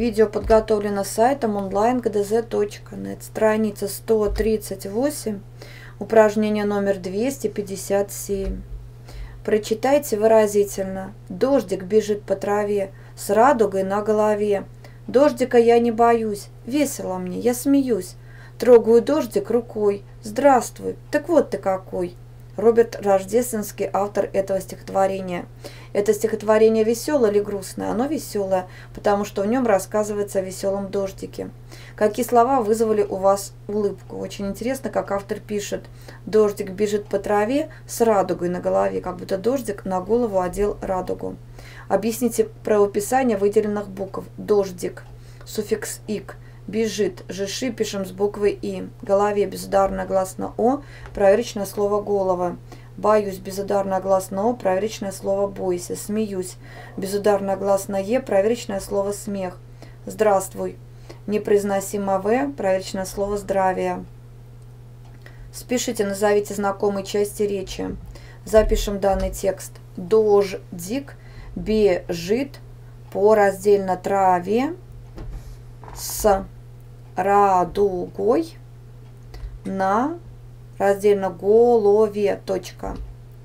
Видео подготовлено сайтом online.gdz.net. Страница 138, упражнение номер 257. Прочитайте выразительно. Дождик бежит по траве с радугой на голове. Дождика я не боюсь, весело мне, я смеюсь. Трогаю дождик рукой. Здравствуй, так вот ты какой. Роберт Рождественский, автор этого стихотворения. Это стихотворение веселое или грустное? Оно веселое, потому что в нем рассказывается о веселом дождике. Какие слова вызвали у вас улыбку? Очень интересно, как автор пишет. Дождик бежит по траве с радугой на голове, как будто дождик на голову одел радугу. Объясните правописание выделенных букв. Дождик, суффикс «ик». Бежит, жиши пишем с буквой «и». Голове безударное гласно «о», проверочное слово «голова». Боюсь, безударное гласно «о», проверочное слово «бойся». Смеюсь, безударное гласно «е», проверочное слово «смех». Здравствуй, непроизносимо «в», проверочное слово «здравие». Спешите, назовите знакомые части речи. Запишем данный текст. Дождик бежит по раздельно траве с радугой на раздельно голове. Точка.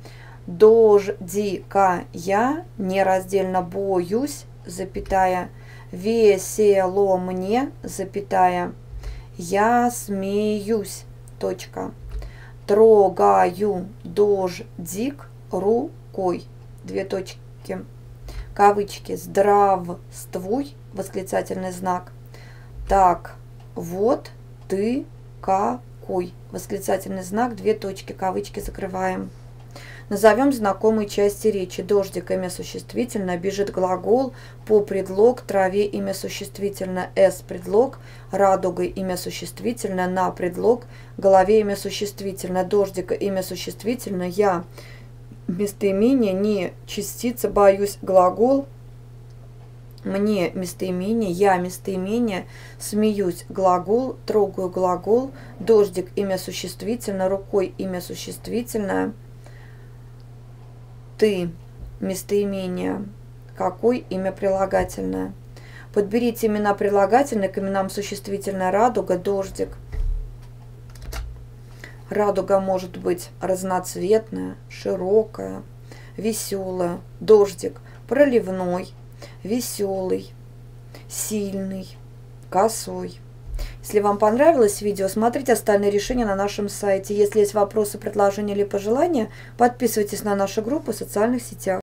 Дождика я не раздельно боюсь, запятая, весело мне, запятая, я смеюсь. Точка. Трогаю дождик рукой. Две точки. Кавычки. Здравствуй, восклицательный знак. Так, вот ты какой. Восклицательный знак, две точки, кавычки закрываем. Назовем знакомые части речи. Дождик, имя существительное, бежит глагол, по предлог, траве, имя существительное, с предлог, радугой, имя существительное, на предлог, голове, имя существительное, дождика, имя существительное, я, местоимение, не частица, боюсь, глагол, мне местоимение, я местоимение, смеюсь глагол, трогаю глагол, дождик имя существительное, рукой имя существительное, ты местоимение, какой имя прилагательное. Подберите имена прилагательные к именам существительное: радуга, дождик. Радуга может быть разноцветная, широкая, веселая. Дождик проливной, веселый, сильный, косой. Если вам понравилось видео, смотрите остальные решения на нашем сайте. Если есть вопросы, предложения или пожелания, подписывайтесь на нашу группу в социальных сетях.